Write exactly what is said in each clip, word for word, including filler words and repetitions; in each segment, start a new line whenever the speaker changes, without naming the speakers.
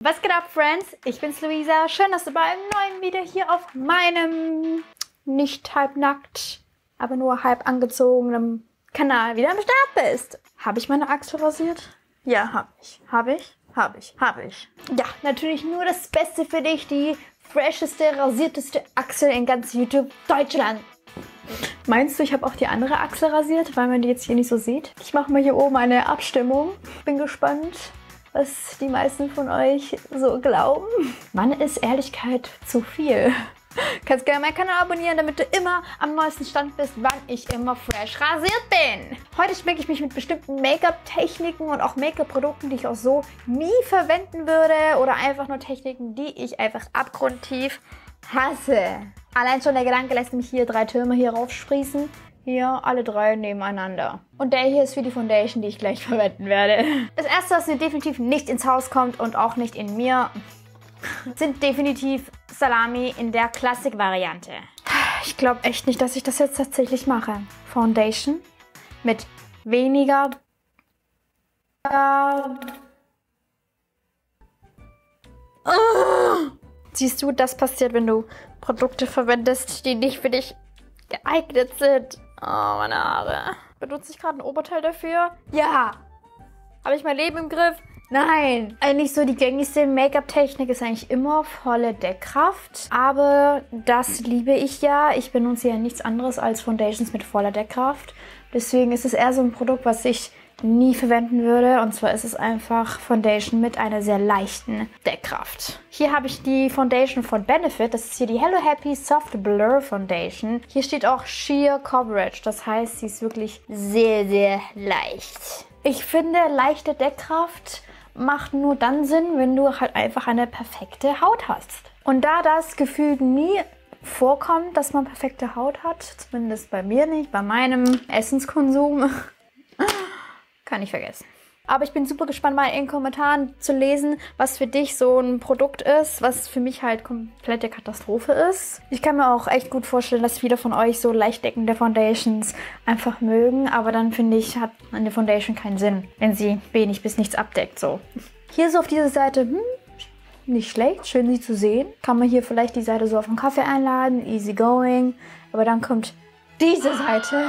Was geht ab, Friends? Ich bin's, Luisa. Schön, dass du bei einem neuen Video hier auf meinem nicht halb nackt, aber nur halb angezogenen Kanal wieder am Start bist. Habe ich meine Achsel rasiert? Ja, habe ich. Habe ich? Habe ich. Habe ich. Ja, natürlich nur das Beste für dich. Die fresheste, rasierteste Achsel in ganz YouTube Deutschland. Meinst du, ich habe auch die andere Achsel rasiert, weil man die jetzt hier nicht so sieht? Ich mache mal hier oben eine Abstimmung. Bin gespannt, was die meisten von euch so glauben. Wann ist Ehrlichkeit zu viel? Kannst gerne meinen Kanal abonnieren, damit du immer am neuesten Stand bist, wann ich immer fresh rasiert bin. Heute schmecke ich mich mit bestimmten Make-up-Techniken und auch Make-up-Produkten, die ich auch so nie verwenden würde. Oder einfach nur Techniken, die ich einfach abgrundtief hasse. Allein schon der Gedanke lässt mich hier drei Türme hier raufsprießen. Hier alle drei nebeneinander. Und der hier ist für die Foundation, die ich gleich verwenden werde. Das erste, was mir definitiv nicht ins Haus kommt und auch nicht in mir, sind definitiv Salami in der Klassik-Variante. Ich glaube echt nicht, dass ich das jetzt tatsächlich mache. Foundation mit weniger... Uh. Siehst du, das passiert, wenn du Produkte verwendest, die nicht für dich geeignet sind. Oh, meine Haare. Benutze ich gerade ein Oberteil dafür? Ja. Habe ich mein Leben im Griff? Nein. Eigentlich so die gängigste Make-up-Technik ist eigentlich immer volle Deckkraft. Aber das liebe ich ja. Ich benutze ja nichts anderes als Foundations mit voller Deckkraft. Deswegen ist es eher so ein Produkt, was ich nie verwenden würde. Und zwar ist es einfach Foundation mit einer sehr leichten Deckkraft. Hier habe ich die Foundation von Benefit. Das ist hier die Hello Happy Soft Blur Foundation. Hier steht auch Sheer Coverage. Das heißt, sie ist wirklich sehr, sehr leicht. Ich finde, leichte Deckkraft macht nur dann Sinn, wenn du halt einfach eine perfekte Haut hast. Und da das gefühlt nie vorkommt, dass man perfekte Haut hat, zumindest bei mir nicht, bei meinem Essenskonsum, kann ich vergessen. Aber ich bin super gespannt, mal in den Kommentaren zu lesen, was für dich so ein Produkt ist, was für mich halt komplette Katastrophe ist. Ich kann mir auch echt gut vorstellen, dass viele von euch so leicht deckende Foundations einfach mögen. Aber dann finde ich, hat eine Foundation keinen Sinn, wenn sie wenig bis nichts abdeckt. So. Hier so auf dieser Seite, hm, nicht schlecht, schön sie zu sehen. Kann man hier vielleicht die Seite so auf einen Kaffee einladen, easy going. Aber dann kommt diese Seite.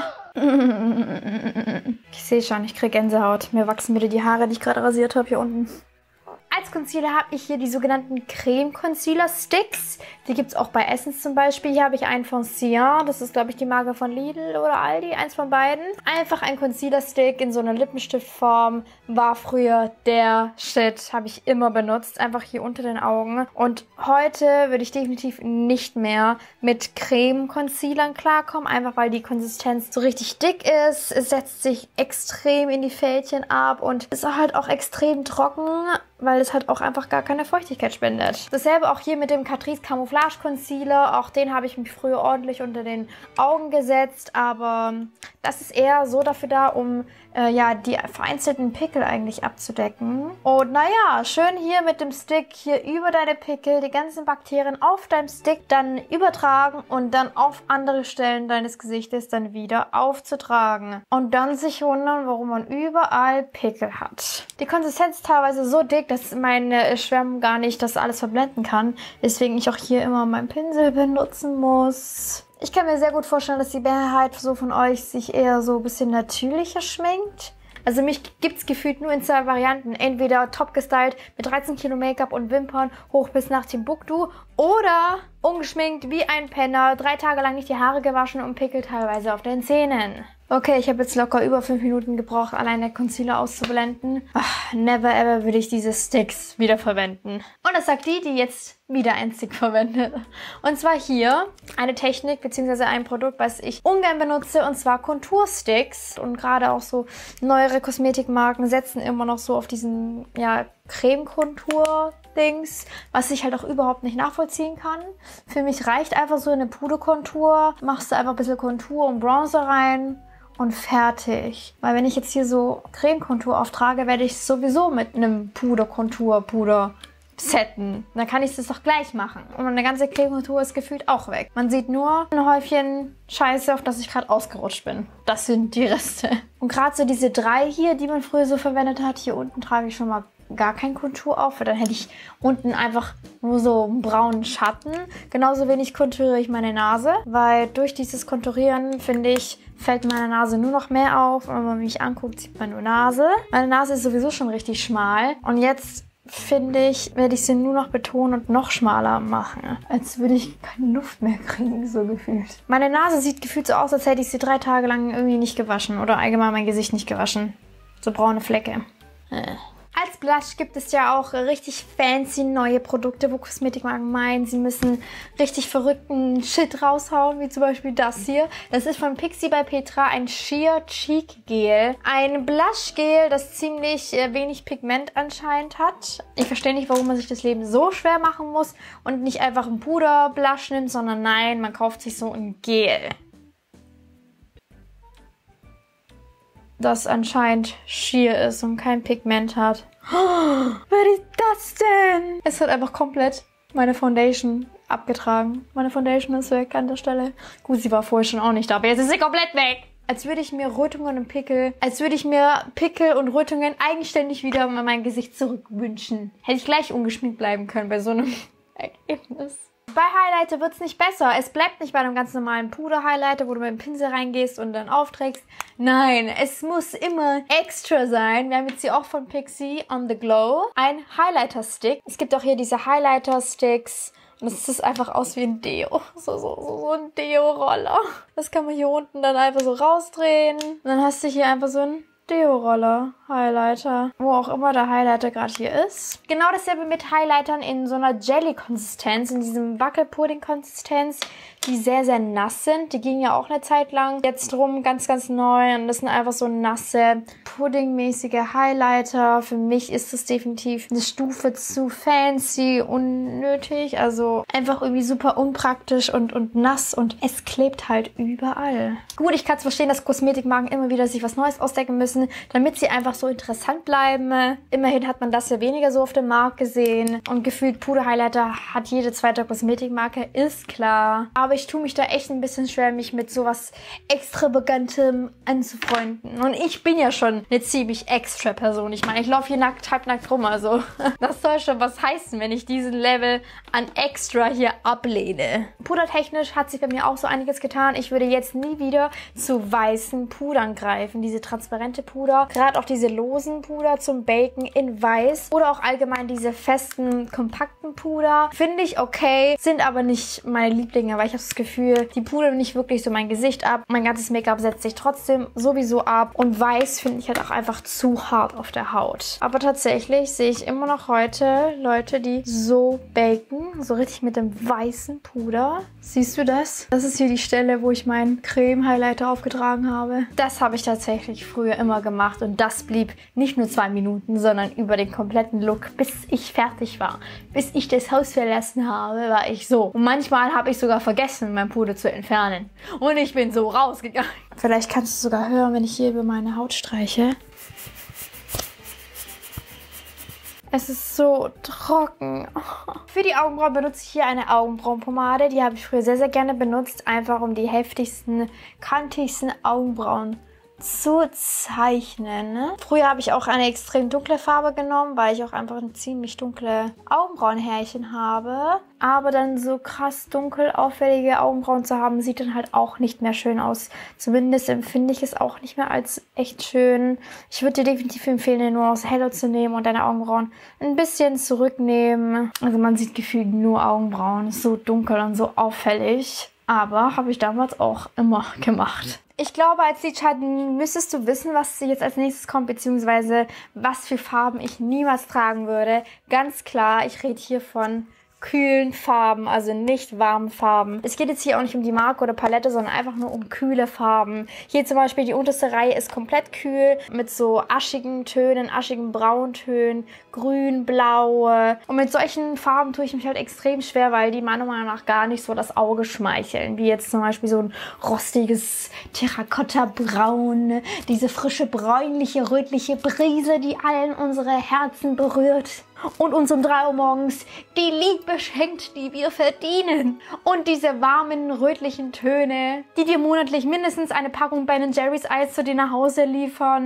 Ich sehe schon, ich kriege Gänsehaut. Mir wachsen wieder die Haare, die ich gerade rasiert habe hier unten. Als Concealer habe ich hier die sogenannten Creme Concealer Sticks. Die gibt es auch bei Essence zum Beispiel. Hier habe ich einen von Cyan. Das ist, glaube ich, die Marke von Lidl oder Aldi. Eins von beiden. Einfach ein Concealer Stick in so einer Lippenstiftform. War früher der Shit. Habe ich immer benutzt. Einfach hier unter den Augen. Und heute würde ich definitiv nicht mehr mit Creme Concealern klarkommen. Einfach weil die Konsistenz so richtig dick ist. Es setzt sich extrem in die Fältchen ab und ist halt auch extrem trocken, weil es halt auch einfach gar keine Feuchtigkeit spendet. Dasselbe auch hier mit dem Catrice Camouflage Concealer. Auch den habe ich mich früher ordentlich unter den Augen gesetzt, aber das ist eher so dafür da, um äh, ja, die vereinzelten Pickel eigentlich abzudecken. Und naja, schön hier mit dem Stick hier über deine Pickel die ganzen Bakterien auf deinem Stick dann übertragen und dann auf andere Stellen deines Gesichtes dann wieder aufzutragen. Und dann sich wundern, warum man überall Pickel hat. Die Konsistenz ist teilweise so dick, dass meine Schwämme gar nicht das alles verblenden kann. Deswegen ich auch hier immer meinen Pinsel benutzen muss. Ich kann mir sehr gut vorstellen, dass die Mehrheit so von euch sich eher so ein bisschen natürlicher schminkt. Also mich gibt es gefühlt nur in zwei Varianten. Entweder top gestylt mit dreizehn Kilo Make-up und Wimpern hoch bis nach Timbuktu oder ungeschminkt wie ein Penner, drei Tage lang nicht die Haare gewaschen und Pickel teilweise auf den Zähnen. Okay, ich habe jetzt locker über fünf Minuten gebraucht, allein der Concealer auszublenden. Ach, never ever würde ich diese Sticks wieder verwenden. Und das sagt die, die jetzt wieder einen Stick verwendet. Und zwar hier eine Technik bzw. ein Produkt, was ich ungern benutze, und zwar Kontursticks. Und gerade auch so neuere Kosmetikmarken setzen immer noch so auf diesen, ja, Creme-Kontur-Dings, was ich halt auch überhaupt nicht nachvollziehen kann. Für mich reicht einfach so eine Puderkontur. Machst du einfach ein bisschen Kontur und Bronzer rein und fertig. Weil wenn ich jetzt hier so Creme-Kontur auftrage, werde ich es sowieso mit einem Puder-Kontur-Puder setten. Dann kann ich es doch gleich machen. Und meine ganze Creme-Kontur ist gefühlt auch weg. Man sieht nur ein Häufchen Scheiße, auf das ich gerade ausgerutscht bin. Das sind die Reste. Und gerade so diese drei hier, die man früher so verwendet hat, hier unten trage ich schon mal gar kein Kontur auf, weil dann hätte ich unten einfach nur so einen braunen Schatten. Genauso wenig konturiere ich meine Nase, weil durch dieses Konturieren, finde ich, fällt meine Nase nur noch mehr auf. Und wenn man mich anguckt, sieht man nur Nase. Meine Nase ist sowieso schon richtig schmal. Und jetzt, finde ich, werde ich sie nur noch betonen und noch schmaler machen. Als würde ich keine Luft mehr kriegen, so gefühlt. Meine Nase sieht gefühlt so aus, als hätte ich sie drei Tage lang irgendwie nicht gewaschen. Oder allgemein mein Gesicht nicht gewaschen. So braune Flecke. Äh. Als Blush gibt es ja auch richtig fancy neue Produkte, wo Kosmetikmarken meinen, sie müssen richtig verrückten Shit raushauen, wie zum Beispiel das hier. Das ist von Pixi by Petra ein Sheer Cheek Gel. Ein Blush-Gel, das ziemlich äh, wenig Pigment anscheinend hat. Ich verstehe nicht, warum man sich das Leben so schwer machen muss und nicht einfach ein Puder-Blush nimmt, sondern nein, man kauft sich so ein Gel. Das anscheinend sheer ist und kein Pigment hat. Oh, was ist das denn? Es hat einfach komplett meine Foundation abgetragen. Meine Foundation ist weg an der Stelle. Gut, sie war vorher schon auch nicht da, aber jetzt ist sie komplett weg. Als würde ich mir Rötungen und Pickel, als würde ich mir Pickel und Rötungen eigenständig wieder in mein Gesicht zurückwünschen. Hätte ich gleich ungeschminkt bleiben können bei so einem Ergebnis. Bei Highlighter wird es nicht besser. Es bleibt nicht bei einem ganz normalen Puder-Highlighter, wo du mit dem Pinsel reingehst und dann aufträgst. Nein, es muss immer extra sein. Wir haben jetzt hier auch von Pixi On The Glow ein Highlighter-Stick. Es gibt auch hier diese Highlighter-Sticks. Und es sieht einfach aus wie ein Deo. So, so, so, so ein Deo-Roller. Das kann man hier unten dann einfach so rausdrehen. Und dann hast du hier einfach so ein Deo-Roller, Highlighter, wo auch immer der Highlighter gerade hier ist. Genau dasselbe mit Highlightern in so einer Jelly-Konsistenz, in diesem Wackelpudding-Konsistenz, die sehr, sehr nass sind. Die gingen ja auch eine Zeit lang jetzt drum, ganz, ganz neu. Und das sind einfach so nasse, puddingmäßige Highlighter. Für mich ist das definitiv eine Stufe zu fancy, unnötig. Also einfach irgendwie super unpraktisch und, und nass und es klebt halt überall. Gut, ich kann es verstehen, dass Kosmetikmarken immer wieder sich was Neues ausdenken müssen, damit sie einfach so interessant bleiben. Immerhin hat man das ja weniger so auf dem Markt gesehen. Und gefühlt Puder-Highlighter hat jede zweite Kosmetikmarke, ist klar. Aber ich tue mich da echt ein bisschen schwer, mich mit sowas Extravaгаntem anzufreunden. Und ich bin ja schon eine ziemlich extra Person. Ich meine, ich laufe hier nackt, halbnackt rum, also das soll schon was heißen, wenn ich diesen Level an extra hier ablehne. Pudertechnisch hat sich bei mir auch so einiges getan. Ich würde jetzt nie wieder zu weißen Pudern greifen. Diese transparente Puder, gerade auch diese losen Puder zum Baken in weiß oder auch allgemein diese festen, kompakten Puder. Finde ich okay, sind aber nicht meine Lieblinge, weil ich habe das Gefühl, die pudern nicht wirklich so mein Gesicht ab. Mein ganzes Make-up setzt sich trotzdem sowieso ab und weiß finde ich halt auch einfach zu hart auf der Haut. Aber tatsächlich sehe ich immer noch heute Leute, die so baken, so richtig mit dem weißen Puder. Siehst du das? Das ist hier die Stelle, wo ich meinen Creme-Highlighter aufgetragen habe. Das habe ich tatsächlich früher immer gemacht und das blieb nicht nur zwei Minuten, sondern über den kompletten Look, bis ich fertig war. Bis ich das Haus verlassen habe, war ich so. Und manchmal habe ich sogar vergessen, mein Puder zu entfernen. Und ich bin so rausgegangen. Vielleicht kannst du sogar hören, wenn ich hier über meine Haut streiche. Es ist so trocken. Für die Augenbrauen benutze ich hier eine Augenbrauenpomade. Die habe ich früher sehr, sehr gerne benutzt. Einfach um die heftigsten, kantigsten Augenbrauen zu zeichnen. Früher habe ich auch eine extrem dunkle Farbe genommen, weil ich auch einfach eine ziemlich dunkle Augenbrauenhärchen habe. Aber dann so krass dunkel auffällige Augenbrauen zu haben, sieht dann halt auch nicht mehr schön aus. Zumindest empfinde ich es auch nicht mehr als echt schön. Ich würde dir definitiv empfehlen, eine Nuance heller zu nehmen und deine Augenbrauen ein bisschen zurücknehmen. Also man sieht gefühlt nur Augenbrauen. So dunkel und so auffällig. Aber habe ich damals auch immer gemacht. Ich glaube, als Lidschatten müsstest du wissen, was jetzt als nächstes kommt, beziehungsweise was für Farben ich niemals tragen würde. Ganz klar, ich rede hier von kühlen Farben, also nicht warmen Farben. Es geht jetzt hier auch nicht um die Marke oder Palette, sondern einfach nur um kühle Farben. Hier zum Beispiel die unterste Reihe ist komplett kühl mit so aschigen Tönen, aschigen Brauntönen, grün, blau. Und mit solchen Farben tue ich mich halt extrem schwer, weil die meiner Meinung nach gar nicht so das Auge schmeicheln. Wie jetzt zum Beispiel so ein rostiges Terrakotta-Braun, diese frische, bräunliche, rötliche Brise, die allen unsere Herzen berührt. Und uns um drei Uhr morgens die Liebe schenkt, die wir verdienen. Und diese warmen, rötlichen Töne, die dir monatlich mindestens eine Packung Ben and Jerry's Eis zu dir nach Hause liefern.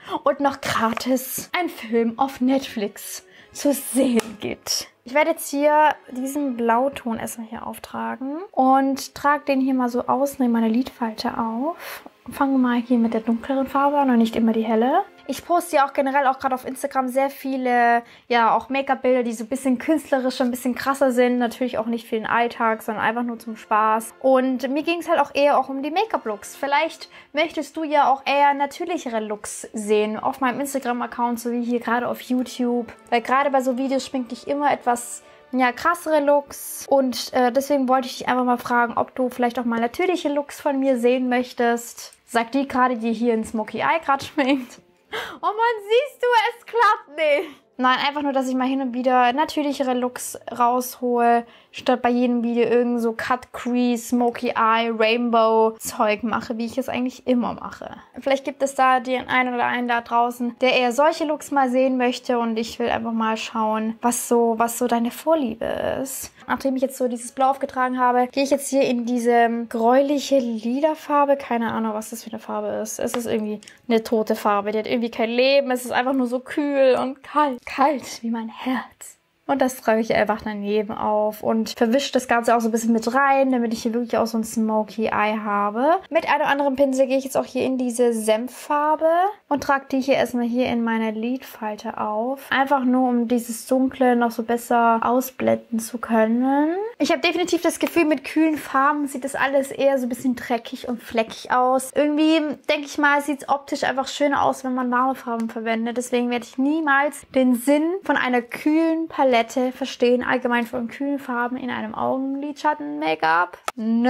und noch gratis ein Film auf Netflix zu sehen gibt. Ich werde jetzt hier diesen Blauton erstmal hier auftragen und trage den hier mal so außen in meine Lidfalte auf. Fange mal hier mit der dunkleren Farbe an und nicht immer die helle. Ich poste ja auch generell auch gerade auf Instagram sehr viele, ja, auch Make-up-Bilder, die so ein bisschen künstlerischer, ein bisschen krasser sind. Natürlich auch nicht für den Alltag, sondern einfach nur zum Spaß. Und mir ging es halt auch eher auch um die Make-up-Looks. Vielleicht möchtest du ja auch eher natürlichere Looks sehen auf meinem Instagram-Account, so wie hier gerade auf YouTube. Weil gerade bei so Videos schminke ich immer etwas, ja, krassere Looks. Und äh, deswegen wollte ich dich einfach mal fragen, ob du vielleicht auch mal natürliche Looks von mir sehen möchtest. Sagt die gerade, die hier ein Smoky Eye gerade schminkt. Oh Mann, siehst du, es klappt nicht. Nein, einfach nur, dass ich mal hin und wieder natürlichere Looks raushole, statt bei jedem Video irgend so Cut Crease, Smoky Eye, Rainbow Zeug mache, wie ich es eigentlich immer mache. Vielleicht gibt es da den einen oder einen da draußen, der eher solche Looks mal sehen möchte und ich will einfach mal schauen, was so, was so deine Vorliebe ist. Nachdem ich jetzt so dieses Blau aufgetragen habe, gehe ich jetzt hier in diese gräuliche Lila-Farbe. Keine Ahnung, was das für eine Farbe ist. Es ist irgendwie eine tote Farbe. Die hat irgendwie kein Leben. Es ist einfach nur so kühl und kalt. Kalt wie mein Herz. Und das trage ich einfach daneben auf und verwische das Ganze auch so ein bisschen mit rein, damit ich hier wirklich auch so ein Smoky Eye habe. Mit einem oder anderen Pinsel gehe ich jetzt auch hier in diese Senffarbe und trage die hier erstmal hier in meiner Lidfalte auf. Einfach nur, um dieses Dunkle noch so besser ausblenden zu können. Ich habe definitiv das Gefühl, mit kühlen Farben sieht das alles eher so ein bisschen dreckig und fleckig aus. Irgendwie, denke ich mal, sieht es optisch einfach schöner aus, wenn man warme Farben verwendet. Deswegen werde ich niemals den Sinn von einer kühlen Palette verstehen, allgemein von kühlen Farben in einem Augenlidschatten-Make-up. No!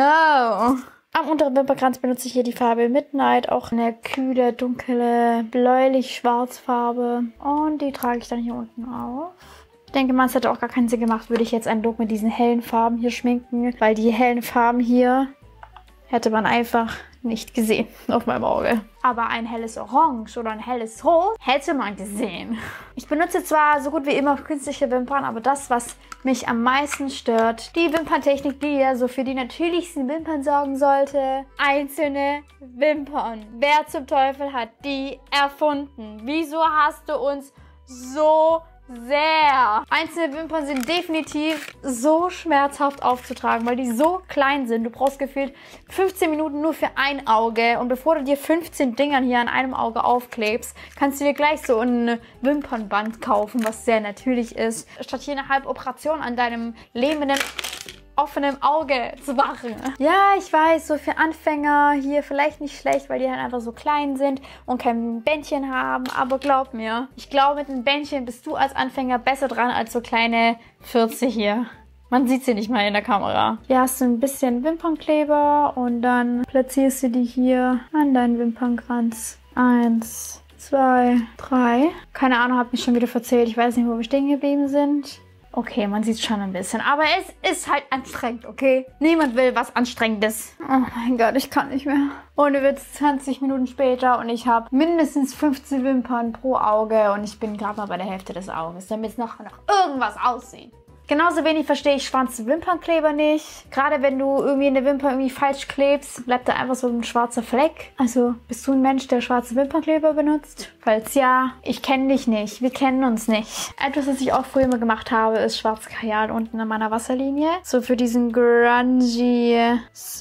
Am unteren Wimperkranz benutze ich hier die Farbe Midnight, auch eine kühle, dunkle, bläulich-schwarz Farbe. Und die trage ich dann hier unten auf. Ich denke mal, es hätte auch gar keinen Sinn gemacht, würde ich jetzt einen Look mit diesen hellen Farben hier schminken, weil die hellen Farben hier hätte man einfach nicht gesehen auf meinem Auge. Aber ein helles Orange oder ein helles Rot hätte man gesehen. Ich benutze zwar so gut wie immer künstliche Wimpern, aber das, was mich am meisten stört, die Wimperntechnik, die ja so für die natürlichsten Wimpern sorgen sollte. Einzelne Wimpern. Wer zum Teufel hat die erfunden? Wieso hast du uns so sehr? Einzelne Wimpern sind definitiv so schmerzhaft aufzutragen, weil die so klein sind. Du brauchst gefühlt fünfzehn Minuten nur für ein Auge. Und bevor du dir fünfzehn Dingern hier an einem Auge aufklebst, kannst du dir gleich so ein Wimpernband kaufen, was sehr natürlich ist. Statt hier eine halbe Operation an deinem lähmenden offenem Auge zu machen. Ja, ich weiß, so für Anfänger hier vielleicht nicht schlecht, weil die halt einfach so klein sind und kein Bändchen haben. Aber glaub mir, ich glaube, mit einem Bändchen bist du als Anfänger besser dran als so kleine vierzig hier. Man sieht sie nicht mal in der Kamera. Hier hast du ein bisschen Wimpernkleber und dann platzierst du die hier an deinen Wimpernkranz. Eins, zwei, drei. Keine Ahnung, hab mich schon wieder verzählt. Ich weiß nicht, wo wir stehen geblieben sind. Okay, man sieht schon ein bisschen. Aber es ist halt anstrengend, okay? Niemand will was Anstrengendes. Oh mein Gott, ich kann nicht mehr. Ohne Witz, zwanzig Minuten später und ich habe mindestens fünfzehn Wimpern pro Auge und ich bin gerade mal bei der Hälfte des Auges, damit es noch, noch irgendwas aussieht. Genauso wenig verstehe ich schwarze Wimpernkleber nicht. Gerade wenn du irgendwie eine Wimper irgendwie falsch klebst, bleibt da einfach so ein schwarzer Fleck. Also bist du ein Mensch, der schwarze Wimpernkleber benutzt? Falls ja, ich kenne dich nicht. Wir kennen uns nicht. Etwas, was ich auch früher immer gemacht habe, ist schwarze Kajal unten an meiner Wasserlinie. So für diesen grungy,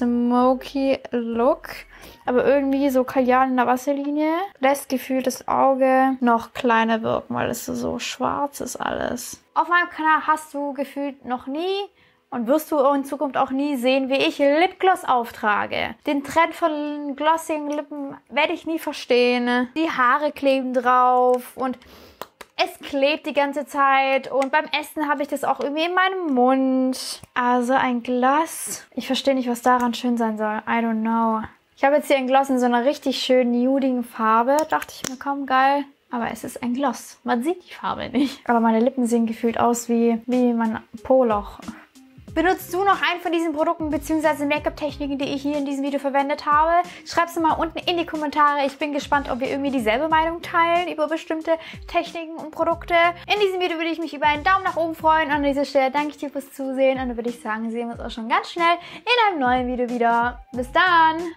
smoky Look. Aber irgendwie so Kajal in der Wasserlinie lässt gefühlt das Auge noch kleiner wirken, weil es so schwarz ist alles. Auf meinem Kanal hast du gefühlt noch nie und wirst du in Zukunft auch nie sehen, wie ich Lipgloss auftrage. Den Trend von glossigen Lippen werde ich nie verstehen. Die Haare kleben drauf und es klebt die ganze Zeit und beim Essen habe ich das auch irgendwie in meinem Mund. Also ein Gloss. Ich verstehe nicht, was daran schön sein soll. I don't know. Ich habe jetzt hier ein Gloss in so einer richtig schönen nudigen Farbe. Dachte ich mir, komm, geil. Aber es ist ein Gloss. Man sieht die Farbe nicht. Aber meine Lippen sehen gefühlt aus wie, wie mein Po-Loch. Benutzt du noch einen von diesen Produkten bzw. Make-up-Techniken, die ich hier in diesem Video verwendet habe? Schreib es mal unten in die Kommentare. Ich bin gespannt, ob wir irgendwie dieselbe Meinung teilen über bestimmte Techniken und Produkte. In diesem Video würde ich mich über einen Daumen nach oben freuen. An dieser Stelle danke ich dir fürs Zusehen. Und dann würde ich sagen, sehen wir uns auch schon ganz schnell in einem neuen Video wieder. Bis dann!